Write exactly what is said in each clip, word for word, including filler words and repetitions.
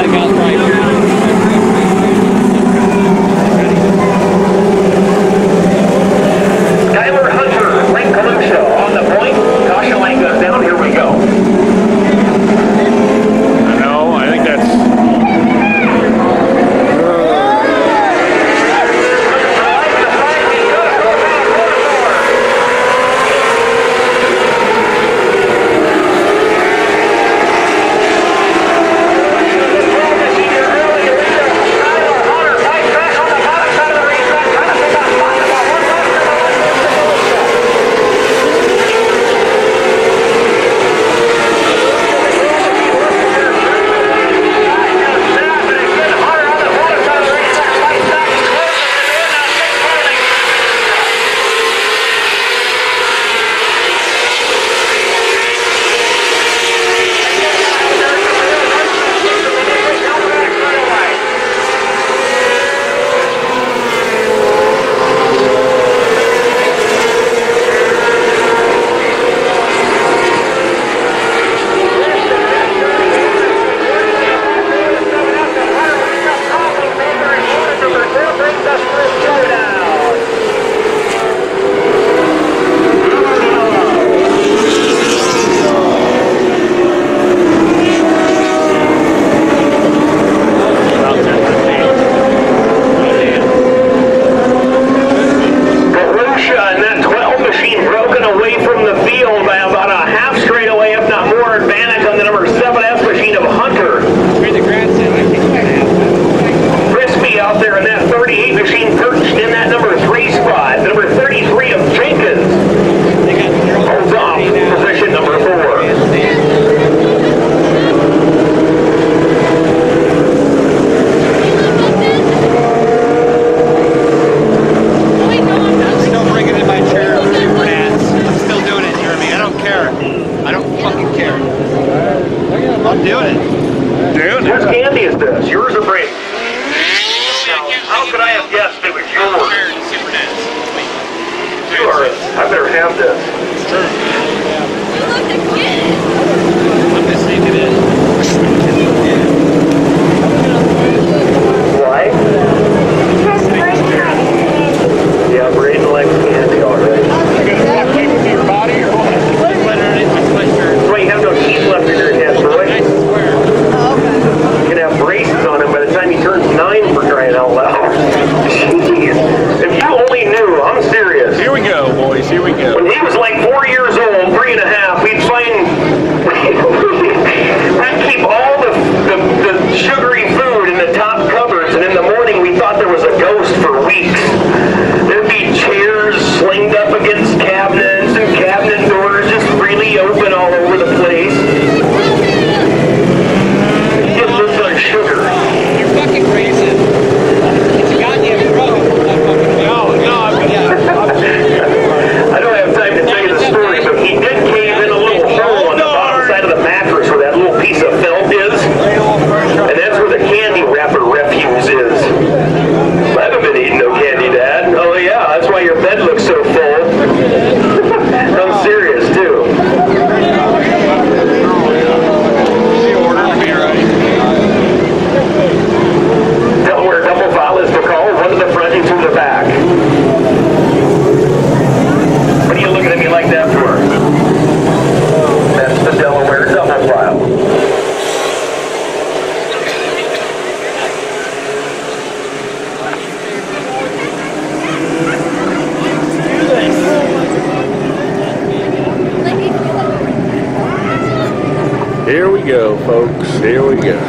Here we go, folks. Here we go.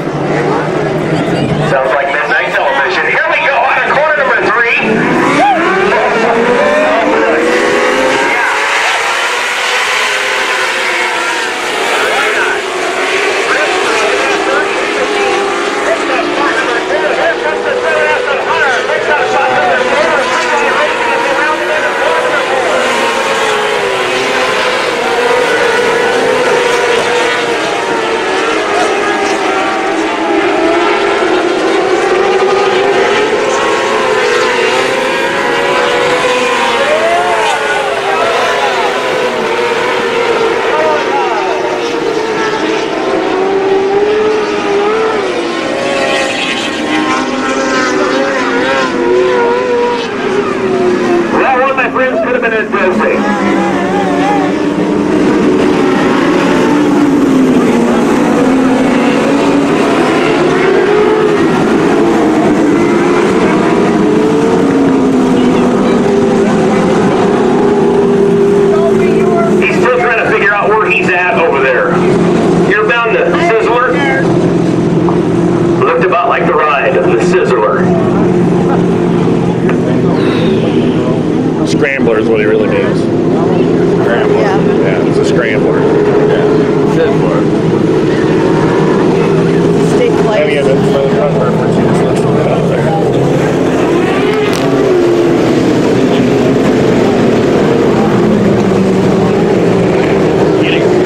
Sounds like midnight television. Here we go on a corner number three. the Sizzler. Scrambler is what he really means. Scrambler. Yeah. Yeah, it's a scrambler. Yeah. Sizzler. Steak Oh, place. yeah, that's for the cover for two. So let's put that out there. Getting there.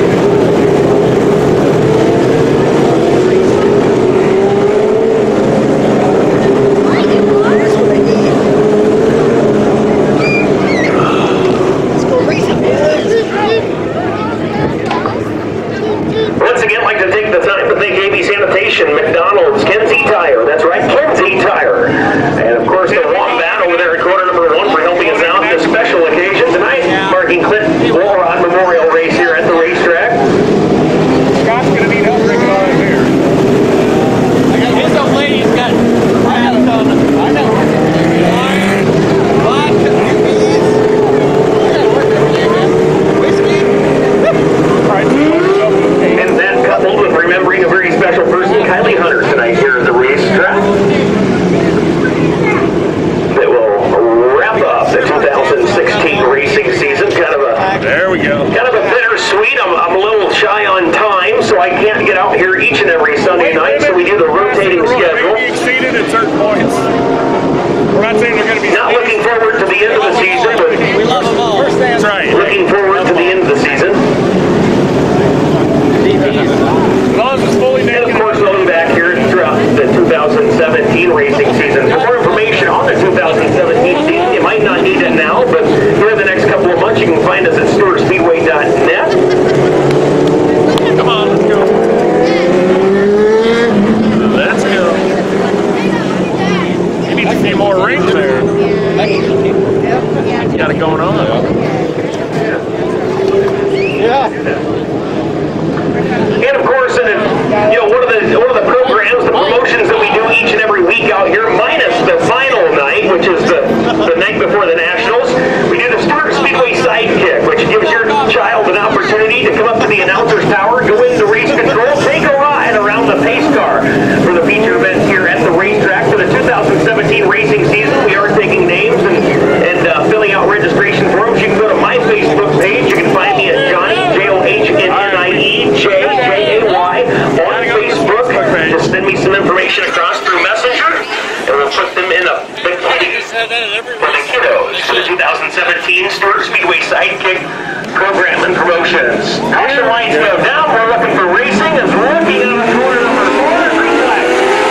That's what I need. Let's go racing. Once again, I'd like to take the time to thank A B Sanitation, McDonald's, Kenzie Tire. That's right, Kenzie Tire. And of course, the Wombat over there at quarter number one for helping us out in this special occasion tonight, marking Clint Walrod Memorial Race here at the racetrack. Scott's gonna need help bringing all that beer. His old lady's got crabs on it. I know. Vodka. Whiskey. And that coupled with remembering a very special person, Kylie Hunter, tonight here at the racetrack. That will wrap up the two thousand sixteen racing season. Kind of a There we go. kind of a bittersweet. I'm, I'm a little shy on time, so I can't get out here each and every Sunday night. So we do the rotating They're schedule. gonna be exceeded at certain points. We're not saying they're going to be. Not looking forward to the end of the season, but We love them all. That's right. looking forward to the end of the season. As long as it's fully And of naked. course, we'll be back here throughout the two thousand seventeen racing season. For more information on the two thousand seventeen season, you might not need it now, but here in the next couple of months, you can find us at stewart speedway dot net. Come on, let's go. Let's go. You need a few more rings there. You got it going on. And of course, and you know, one of the one of the programs, the promotions that we do each and every week out here, minus the final night, which is the the night before the Nationals, we do the Stewart Speedway Sidekick, which gives your child an opportunity to come up to the announcer's tower, go into race control, take a ride around the pace car for the feature event here at the racetrack for the two thousand seventeen racing season. We are taking names and and uh, filling out registration forms. You can go to my Facebook page. You can find me at Johnny J O H N N I E J J A Y on Facebook. Just send me some information across through Messenger, and we'll put them in a big kitty for the kiddos for the two thousand seventeen Stewart Speedway Sidekick program and promotions. Action lights go down. We're looking for racing and looking at the corner number four. Green flag.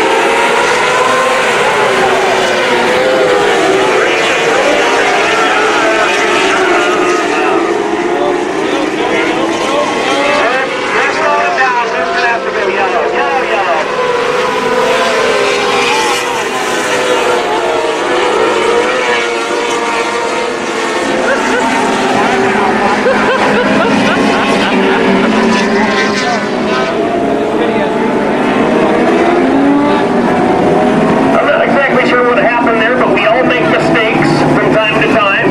Next one down. This is after the yellow. Yellow, yellow. I'm not exactly sure what happened there, but we all make mistakes from time to time.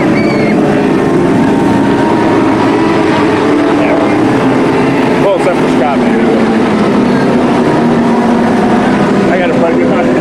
Well, except for Scott, maybe. I got to play good one.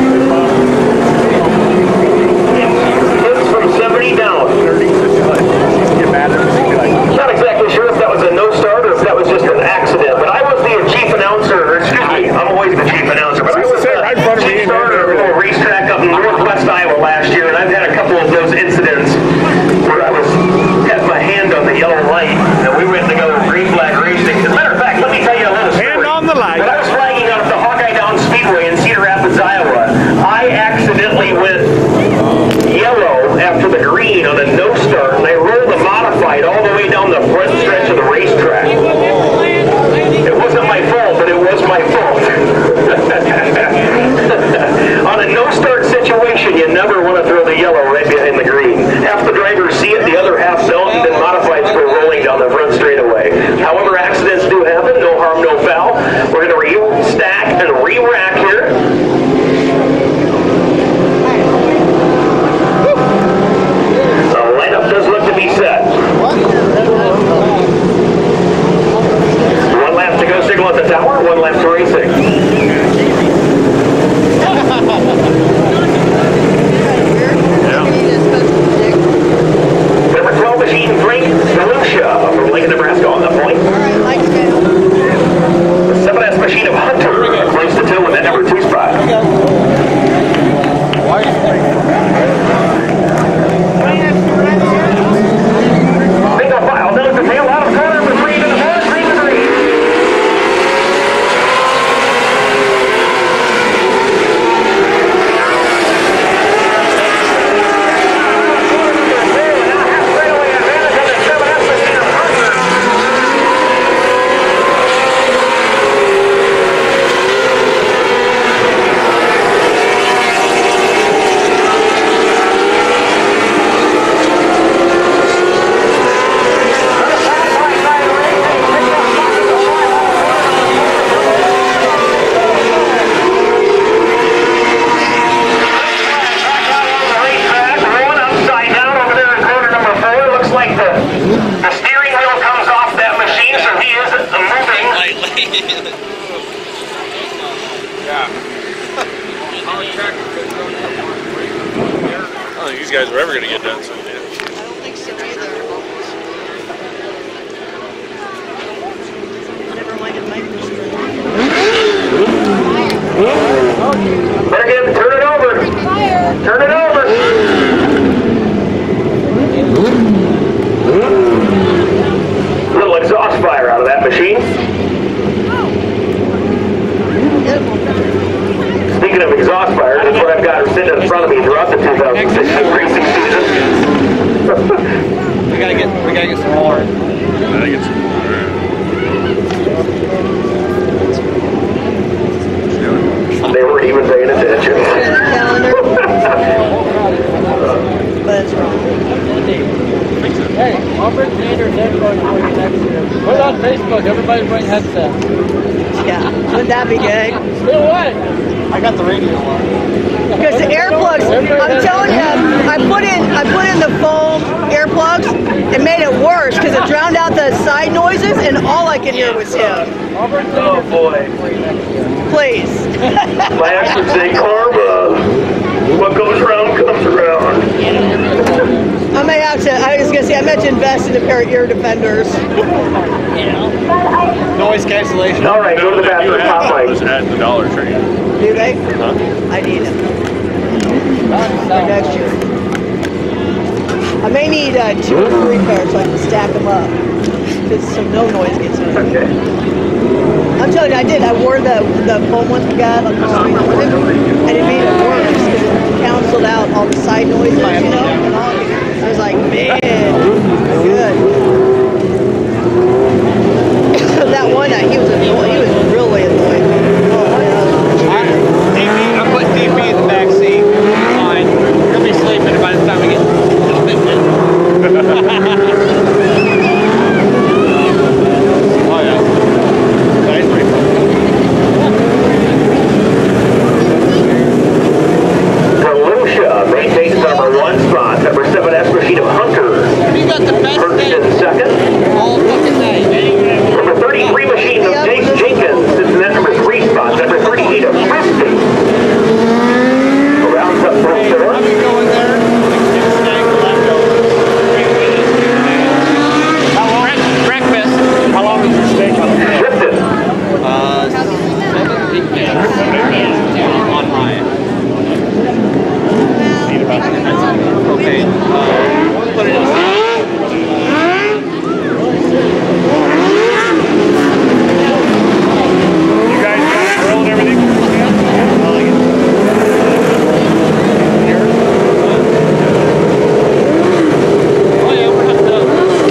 Hits from seventy down. Get mad at me. Like, Not exactly sure if that was a no start or if that was just an accident, but I was the chief announcer, or excuse me, I'm always the chief announcer, but I was the Right in front of me. chief starter of a little racetrack up in northwest Iowa last year, and I've had a couple of those incidents where I was had my hand on the yellow light, and we went to go green flag racing. As a matter of fact, let me tell you a little story. Hand on the light. When I was flagging out at the Hawkeye Down Speedway in Cedar Rapids, Iowa, I accidentally went yellow after the green on a no start, and I rolled the modified all the way down the front stretch of the racetrack. It wasn't my fault, but it was my fault. On a no start situation, you never want to throw the yellow these guys were ever going to get done someday. I don't think so either. Never mind a microscope. Better get turn it over. Turn it over. Little exhaust fire out of that machine. Speaking of exhaust fire, that's what I've got sitting in front of me throughout the two thousand sixteen racing season. We gotta get, we gotta get some more. Gotta get some more. They weren't even paying attention. Look at the calendar. But it's wrong. Hey, Auburn Theater's next going for you next year. Put it on Facebook, everybody bring headsets. Yeah, wouldn't that be good? Still what? I got the radio on. Because the earplugs, I'm telling you, I put in I put in the foam earplugs. It made it worse because it drowned out the side noises, and all I could hear was him. Auburn Oh Theater's boy. Please. Last would say karma. What goes around comes around. I may have to. I was gonna say I meant to invest in a pair of ear defenders. noise cancellation. All right, go to the bathroom. Pop I mic. was at the Dollar Tree. Do they? Huh? I need them for next year. I may need uh, two or three pairs so I can stack them up. Because some no noise gets in. Okay. I'm telling you, I did. I wore the the foam ones we got on the street with him, and it made it worse because it canceled out all the side noises, you know. And all, I was like, man, good. That one night, he was annoying. He was really annoying. Oh my God. D P, I put D P in the back seat. Fine. He'll be sleeping by the time we get to the fitness. Oh yeah. Nice pretty fun. Volusia maintains number one spot. Number seven, S Machine of Hunter. You got the best Perkins day in second. all fucking night. Number thirty-three, Machine of Jake Jenkins. Sits in that number three spot. Number thirty-eight of Frisbee. Rounds up for Hey, four. I'm gonna go in there. Snack the leftovers. How long? Breakfast. How long is your steak on there? Shifted. Uh, seven, eight minutes. On high. Okay. Uh, put it in. You guys got it grill and everything? I like it. Oh yeah, we're not done.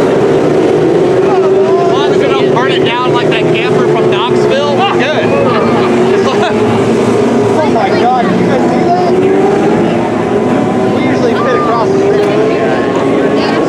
As long as we don't burn it down like that camper from Knoxville, we're good. Oh my God, did you guys see that? We usually fit across the street.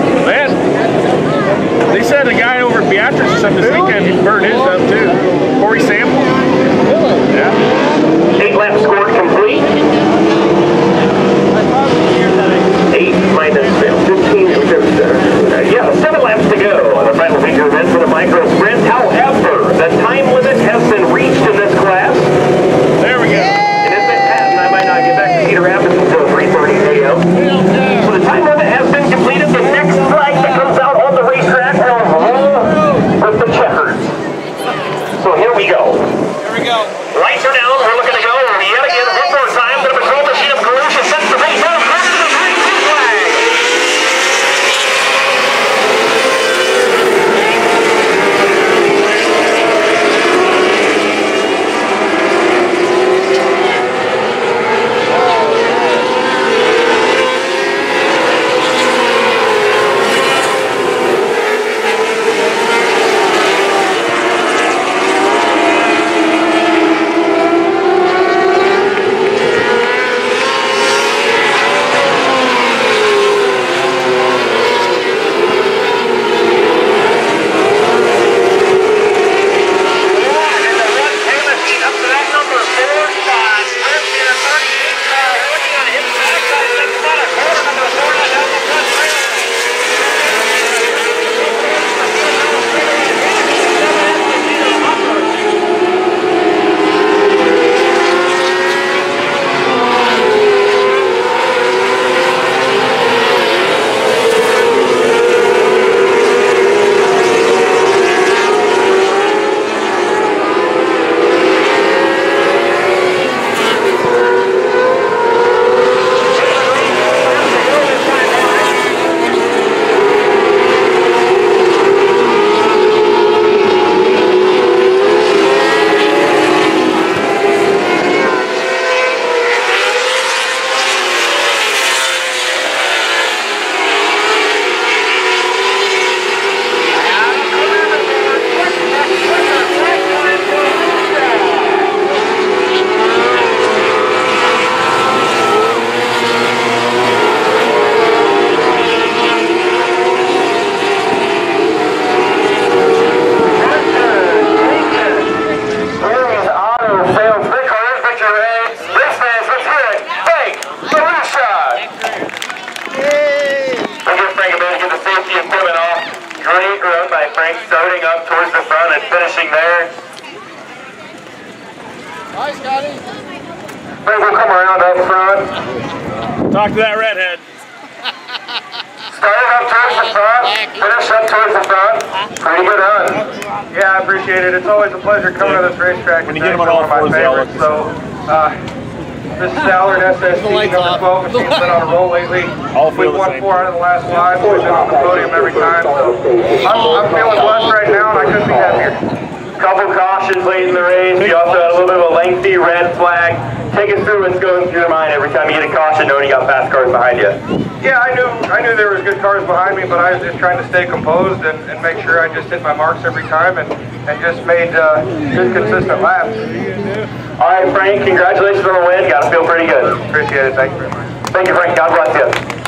Frank will come around up front. Talk to that redhead. Started up towards the front, finished up towards the front. Pretty good hunt. Yeah, I appreciate it. It's always a pleasure coming to this racetrack. When It's you get them actually on all one of my fours, favorites. So, uh, this is Allard S S T number twelve machine's been on a roll lately. All feel We've the won same. four out of the last five. We've been on the podium every time. So, I'm, I'm feeling blessed right now, and I couldn't be happier. Couple cautions late in the race. You also had a little bit of a lengthy red flag. Take us through what's going through your mind every time you get a caution, knowing you got fast cars behind you. Yeah, I knew I knew there was good cars behind me, but I was just trying to stay composed and, and make sure I just hit my marks every time and, and just made uh, good, consistent laps. All right, Frank, congratulations on the win. Got to feel pretty good. Appreciate it. Thank you very much. Thank you, Frank. God bless you.